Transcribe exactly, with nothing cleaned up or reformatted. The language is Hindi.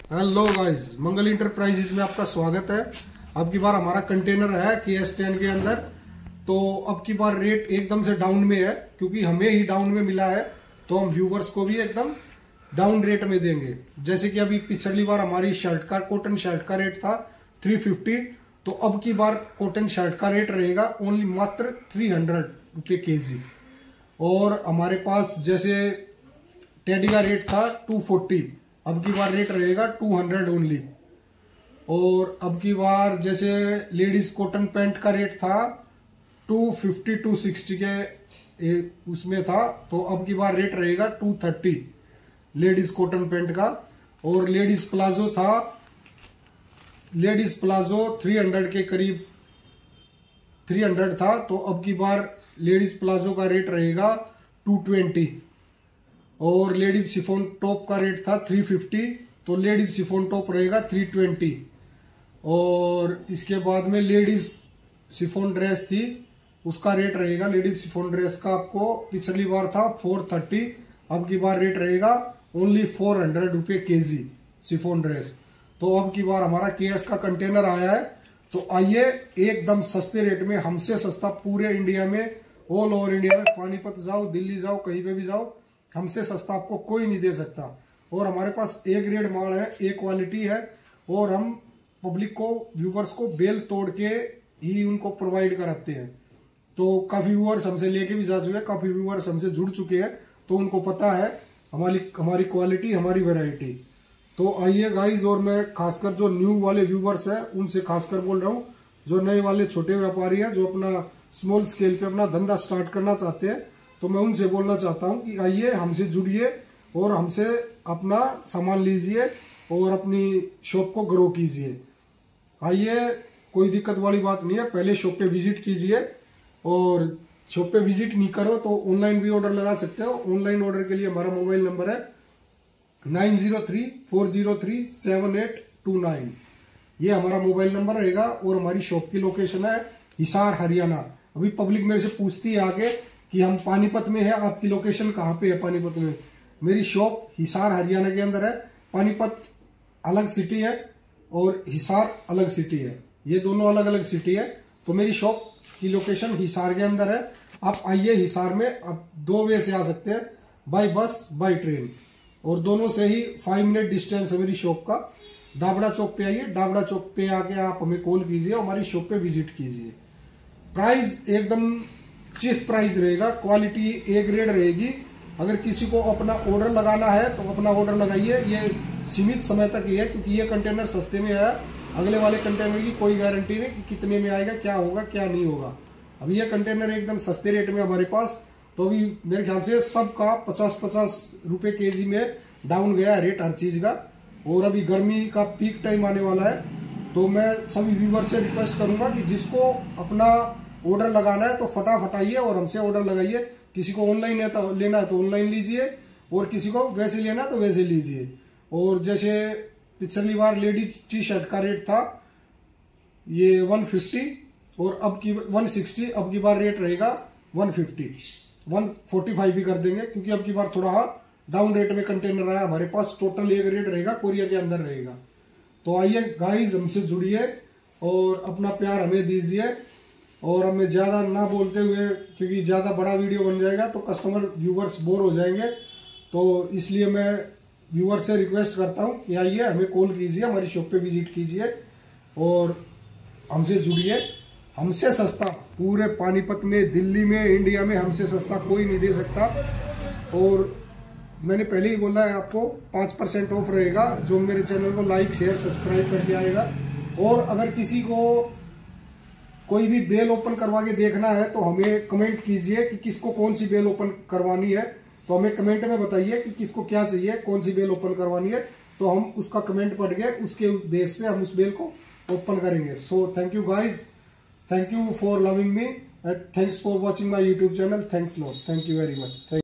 हेलो गाइस, मंगल इंटरप्राइजेज में आपका स्वागत है। अब की बार हमारा कंटेनर है के एस टेन के अंदर। तो अब की बार रेट एकदम से डाउन में है, क्योंकि हमें ही डाउन में मिला है तो हम व्यूवर्स को भी एकदम डाउन रेट में देंगे। जैसे कि अभी पिछली बार हमारी शर्ट का कॉटन शर्ट का रेट था तीन सौ पचास, तो अब की बार कॉटन शर्ट का रेट रहेगा ओनली मात्र तीन सौ रुपये के जी। और हमारे पास जैसे टेडी का रेट था दो सौ चालीस, अब की बार रेट रहेगा दो सौ ओनली। और अब की बार जैसे लेडीज कॉटन पैंट का रेट था दो सौ पचास दो सौ साठ के उसमें था, तो अब की बार रेट रहेगा दो सौ तीस लेडीज कॉटन पैंट का। और लेडीज प्लाजो था लेडीज प्लाजो तीन सौ के करीब तीन सौ था, तो अब की बार लेडीज प्लाजो का रेट रहेगा दो सौ बीस। और लेडीज शिफॉन टॉप का रेट था तीन सौ पचास, तो लेडीज शिफॉन टॉप रहेगा तीन सौ बीस। और इसके बाद में लेडीज शिफॉन ड्रेस थी, उसका रेट रहेगा लेडीज शिफॉन ड्रेस का आपको पिछली बार था चार सौ तीस, अब की बार रेट रहेगा ओनली चार सौ रुपये के जी शिफॉन ड्रेस। तो अब की बार हमारा केएस का कंटेनर आया है, तो आइए एकदम सस्ते रेट में, हमसे सस्ता पूरे इंडिया में, ऑल ओवर इंडिया में, पानीपत जाओ, दिल्ली जाओ, कहीं पे भी जाओ, हमसे सस्ता आपको कोई नहीं दे सकता। और हमारे पास ए ग्रेड माल है, ए क्वालिटी है, और हम पब्लिक को, व्यूवर्स को बेल तोड़ के ही उनको प्रोवाइड कराते हैं। तो काफी व्यूवर्स हमसे लेके भी जा चुके हैं, काफी व्यूवर्स हमसे जुड़ चुके हैं, तो उनको पता है हमारी हमारी क्वालिटी, हमारी वैरायटी। तो आइए गाइज, और मैं खासकर जो न्यू वाले व्यूवर्स हैं उनसे खासकर बोल रहा हूँ, जो नए वाले छोटे व्यापारी हैं जो अपना स्मॉल स्केल पे अपना धंधा स्टार्ट करना चाहते हैं, तो मैं उनसे बोलना चाहता हूं कि आइए हमसे जुड़िए और हमसे अपना सामान लीजिए और अपनी शॉप को ग्रो कीजिए। आइए, कोई दिक्कत वाली बात नहीं है, पहले शॉप पे विजिट कीजिए, और शॉप पे विजिट नहीं करो तो ऑनलाइन भी ऑर्डर लगा सकते हो। ऑनलाइन ऑर्डर के लिए हमारा मोबाइल नंबर है nine zero three four zero three seven eight two nine, ये हमारा मोबाइल नंबर रहेगा। और हमारी शॉप की लोकेशन है हिसार, हरियाणा। अभी पब्लिक मेरे से पूछती है आगे कि हम पानीपत में है, आपकी लोकेशन कहाँ पे है पानीपत में? मेरी शॉप हिसार हरियाणा के अंदर है। पानीपत अलग सिटी है और हिसार अलग सिटी है, ये दोनों अलग अलग सिटी है। तो मेरी शॉप की लोकेशन हिसार के अंदर है। आप आइए हिसार में, आप दो वे से आ सकते हैं, बाय बस, बाय ट्रेन, और दोनों से ही फाइव मिनट डिस्टेंस है मेरी शॉप का। डाबड़ा चौक पे आइए, डाबड़ा चौक पे आके आप हमें कॉल कीजिए, हमारी शॉप पे विजिट कीजिए। प्राइस एकदम चीफ प्राइस रहेगा, क्वालिटी ए ग्रेड रहेगी। अगर किसी को अपना ऑर्डर लगाना है तो अपना ऑर्डर लगाइए, ये सीमित समय तक ही है, क्योंकि ये कंटेनर सस्ते में है। अगले वाले कंटेनर की कोई गारंटी नहीं कि कितने में आएगा, क्या होगा क्या नहीं होगा। अभी ये कंटेनर एकदम सस्ते रेट में हमारे पास, तो अभी मेरे ख्याल से सबका पचास पचास रुपए के जी में डाउन गया है रेट हर चीज का। और अभी गर्मी का पीक टाइम आने वाला है, तो मैं सभी व्यूवर से रिक्वेस्ट करूंगा कि जिसको अपना ऑर्डर लगाना है तो फटाफट आइए और हमसे ऑर्डर लगाइए। किसी को ऑनलाइन लेना है तो ऑनलाइन लीजिए, और किसी को वैसे लेना है तो वैसे लीजिए। और जैसे पिछली बार लेडीज टी शर्ट का रेट था ये एक सौ पचास, और अब की एक सौ साठ, अब की बार रेट रहेगा एक सौ पचास, एक सौ पैंतालीस भी कर देंगे, क्योंकि अब की बार थोड़ा डाउन रेट में कंटेनर आया हमारे पास। टोटल एक रेट रहेगा, कोरिया के अंदर रहेगा। तो आइए गाइज, हमसे जुड़िए और अपना प्यार हमें दीजिए। और हमें ज्यादा ना बोलते हुए, क्योंकि ज्यादा बड़ा वीडियो बन जाएगा तो कस्टमर व्यूवर्स बोर हो जाएंगे, तो इसलिए मैं व्यूवर से रिक्वेस्ट करता हूं कि आइए हमें कॉल कीजिए, हमारी शॉप पे विजिट कीजिए और हमसे जुड़िए। हमसे सस्ता पूरे पानीपत में, दिल्ली में, इंडिया में हमसे सस्ता कोई नहीं दे सकता। और मैंने पहले ही बोला है आपको, पाँच परसेंट ऑफ रहेगा जो मेरे चैनल को लाइक शेयर सब्सक्राइब करके आएगा। और अगर किसी को कोई भी बेल ओपन करवा के देखना है तो हमें कमेंट कीजिए कि किसको कौन सी बेल ओपन करवानी है, तो हमें कमेंट में बताइए कि किसको क्या चाहिए, कौन सी बेल ओपन करवानी है, तो हम उसका कमेंट पढ़ के उसके बेस पे हम उस बेल को ओपन करेंगे। So thank you guys, thank you for loving me, thanks for watching my YouTube channel, thanks lot, thank you very much.